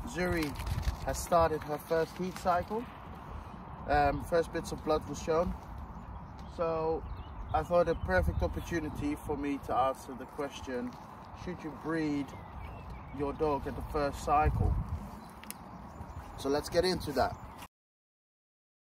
Zuri has started her first heat cycle. First bits of blood was shown. So I thought a perfect opportunity for me to answer the question, should you breed your dog at the first cycle? So let's get into that.